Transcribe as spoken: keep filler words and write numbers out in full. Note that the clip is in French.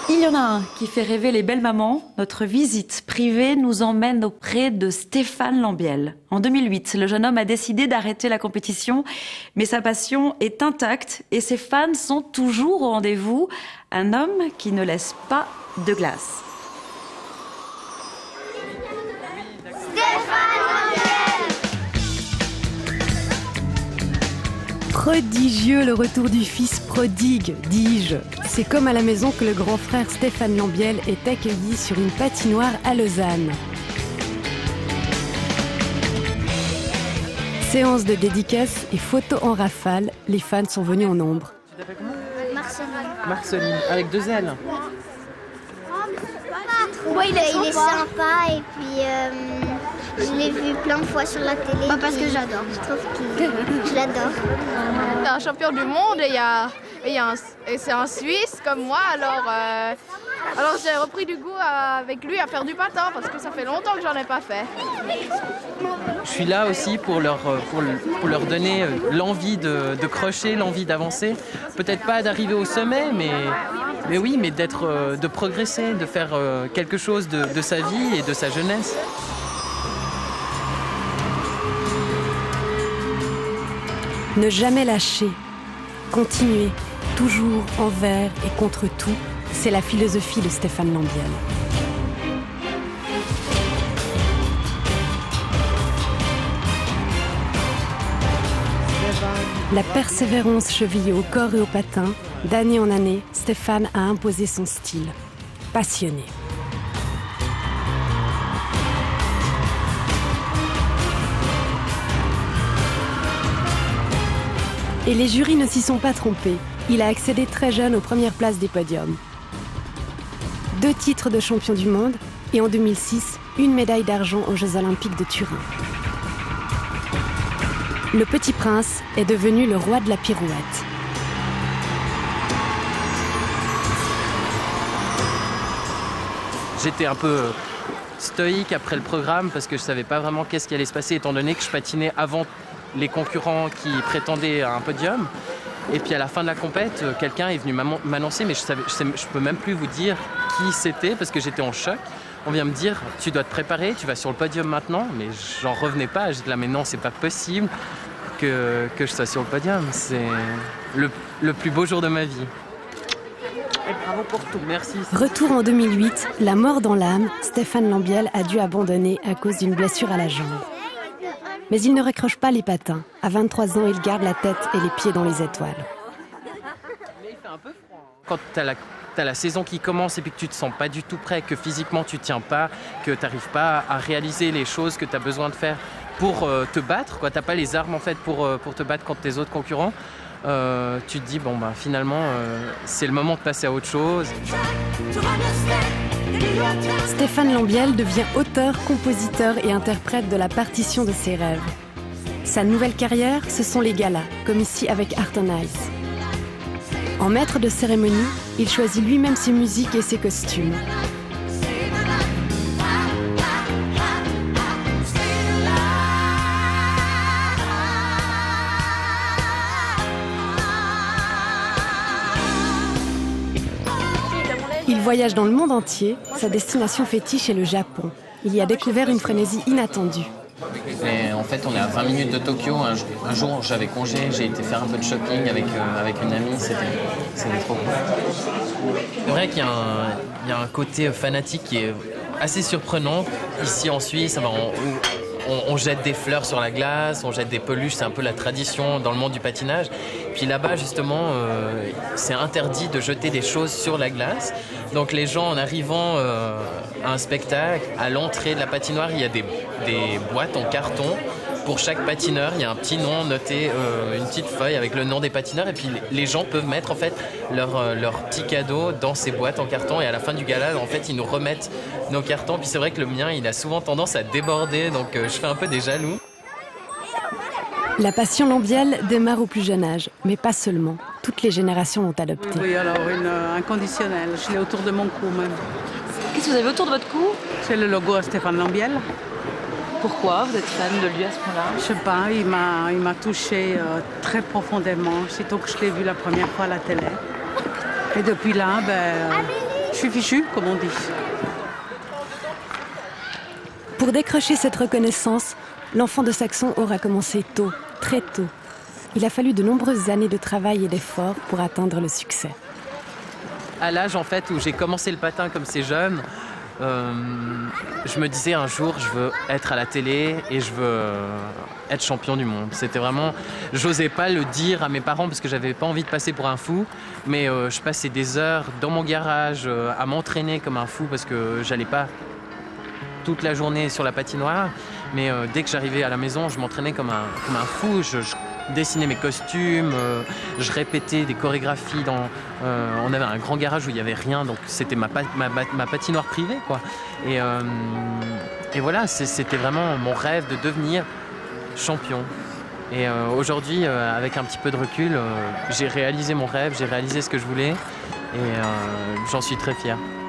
Il y en a un qui fait rêver les belles mamans. Notre visite privée nous emmène auprès de Stephane Lambiel. En deux mille huit, le jeune homme a décidé d'arrêter la compétition, mais sa passion est intacte et ses fans sont toujours au rendez-vous. Un homme qui ne laisse pas de glace. Prodigieux le retour du fils prodigue, dis-je. C'est comme à la maison que le grand frère Stephane Lambiel est accueilli sur une patinoire à Lausanne. Séance de dédicaces et photos en rafale, les fans sont venus en nombre. Tu t'appelles comment ? Marceline. Marceline, avec deux L. Ouais, il est, il est sympa et puis euh, je l'ai vu plein de fois sur la télé. Bah, parce que j'adore. Je trouve qu'il, je l'adore. C'est un champion du monde et, il y a, et, il y a un, et c'est un Suisse comme moi, alors, euh, alors j'ai repris du goût à, avec lui à faire du patin parce que ça fait longtemps que j'en ai pas fait. Je suis là aussi pour leur, pour, pour leur donner l'envie de, de crocher, l'envie d'avancer. Peut-être pas d'arriver au sommet, mais, mais oui, mais d'être, de progresser, de faire quelque chose de, de sa vie et de sa jeunesse. Ne jamais lâcher, continuer, toujours envers et contre tout, c'est la philosophie de Stephane Lambiel. La persévérance chevillée au corps et au patin, d'année en année, Stephane a imposé son style. Passionné. Et les jurys ne s'y sont pas trompés. Il a accédé très jeune aux premières places des podiums. Deux titres de champion du monde et en deux mille six, une médaille d'argent aux Jeux Olympiques de Turin. Le petit prince est devenu le roi de la pirouette. J'étais un peu stoïque après le programme parce que je ne savais pas vraiment qu'est-ce qui allait se passer étant donné que je patinais avant les concurrents qui prétendaient à un podium. Et puis à la fin de la compète, quelqu'un est venu m'annoncer, mais je ne peux même plus vous dire qui c'était parce que j'étais en choc. On vient me dire, tu dois te préparer, tu vas sur le podium maintenant, mais j'en revenais pas. J'étais là, mais non, c'est pas possible que, que je sois sur le podium. C'est le, le plus beau jour de ma vie. Et bravo pour tout, merci. Retour en deux mille huit, la mort dans l'âme, Stephane Lambiel a dû abandonner à cause d'une blessure à la jambe. Mais il ne raccroche pas les patins. À vingt-trois ans, il garde la tête et les pieds dans les étoiles. Quand tu as la, t'as la saison qui commence et puis que tu te sens pas du tout prêt, que physiquement tu tiens pas, que tu n'arrives pas à réaliser les choses que tu as besoin de faire pour euh, te battre, tu n'as pas les armes en fait, pour, euh, pour te battre contre tes autres concurrents, euh, tu te dis bon bah finalement euh, c'est le moment de passer à autre chose. Stephane Lambiel devient auteur, compositeur et interprète de la partition de ses rêves. Sa nouvelle carrière, ce sont les galas, comme ici avec Art on Ice. En maître de cérémonie, il choisit lui-même ses musiques et ses costumes. Il voyage dans le monde entier. Sa destination fétiche est le Japon. Il y a découvert une frénésie inattendue. Et en fait, on est à vingt minutes de Tokyo. Un, un jour, j'avais congé, j'ai été faire un peu de shopping avec, euh, avec une amie. C'était, c'était trop cool. C'est vrai qu'il y a, un, il y a un côté fanatique qui est assez surprenant. Ici en Suisse, on, on, on jette des fleurs sur la glace, on jette des peluches. C'est un peu la tradition dans le monde du patinage. Puis là-bas, justement, euh, c'est interdit de jeter des choses sur la glace. Donc les gens, en arrivant euh, à un spectacle, à l'entrée de la patinoire, il y a des, des boîtes en carton. Pour chaque patineur, il y a un petit nom noté, euh, une petite feuille avec le nom des patineurs. Et puis les gens peuvent mettre en fait leurs euh, leur petits cadeaux dans ces boîtes en carton. Et à la fin du gala, en fait, ils nous remettent nos cartons. Puis c'est vrai que le mien, il a souvent tendance à déborder. Donc euh, je fais un peu des jaloux. La passion Lambiel démarre au plus jeune âge, mais pas seulement. Toutes les générations l'ont adopté. Oui, oui, alors une euh, inconditionnelle. Je l'ai autour de mon cou même. Qu'est-ce que vous avez autour de votre cou? C'est le logo à Stephane Lambiel. Pourquoi vous êtes fan de lui à ce point-là? Je sais pas, il m'a, il m'a touchée euh, très profondément, sitôt que je l'ai vu la première fois à la télé. Et depuis là, ben, euh, Je suis fichue, comme on dit. Pour décrocher cette reconnaissance, l'enfant de Saxon aura commencé tôt, très tôt. Il a fallu de nombreuses années de travail et d'efforts pour atteindre le succès. À l'âge en fait où j'ai commencé le patin comme ces jeunes, euh, je me disais un jour je veux être à la télé et je veux euh, être champion du monde. C'était vraiment, j'osais pas le dire à mes parents parce que j'avais pas envie de passer pour un fou, mais euh, je passais des heures dans mon garage euh, à m'entraîner comme un fou parce que j'allais pas toute la journée sur la patinoire, mais euh, dès que j'arrivais à la maison, je m'entraînais comme un, comme un fou. Je, je dessinais mes costumes, euh, je répétais des chorégraphies. Dans, euh, on avait un grand garage où il n'y avait rien, donc c'était ma, ma, ma patinoire privée, quoi. Et, euh, et voilà, c'était vraiment mon rêve de devenir champion. Et euh, aujourd'hui, euh, avec un petit peu de recul, euh, j'ai réalisé mon rêve, j'ai réalisé ce que je voulais, et euh, j'en suis très fier.